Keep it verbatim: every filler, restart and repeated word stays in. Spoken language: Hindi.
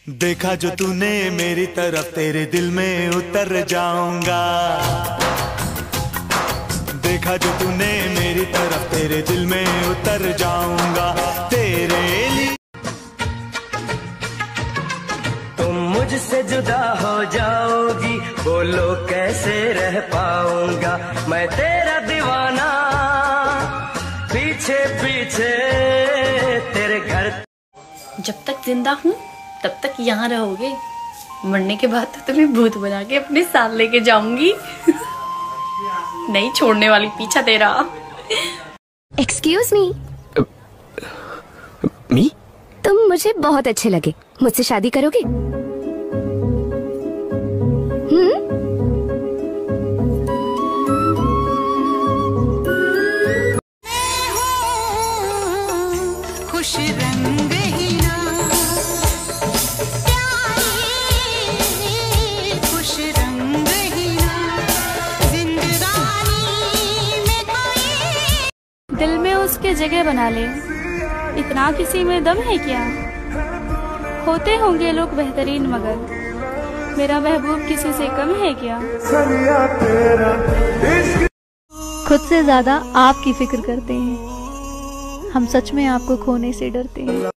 देखा जो तूने मेरी तरफ तेरे दिल में उतर जाऊंगा। देखा जो तूने मेरी तरफ तेरे दिल में उतर जाऊंगा। तेरे लिए तुम मुझसे जुदा हो जाओगी, बोलो कैसे रह पाऊंगा। मैं तेरा दीवाना पीछे पीछे तेरे घर। जब तक जिंदा हूँ तब तक यहाँ रहोगे, मरने के बाद तो तुम्हें भूत बना के अपने साथ लेके जाऊंगी। नहीं छोड़ने वाली पीछा तेरा। Excuse me. मी? तुम मुझे बहुत अच्छे लगे, मुझसे शादी करोगे? हम्म? खुश रंग ही ना प्यारे, खुश रंग ही ना जिंदगानी में कोई। दिल में उसके जगह बना ले, इतना किसी में दम है क्या? होते होंगे लोग बेहतरीन मगर मेरा महबूब किसी से कम है क्या? खुद से ज्यादा आपकी फिक्र करते हैं हम, सच में आपको खोने से डरते हैं।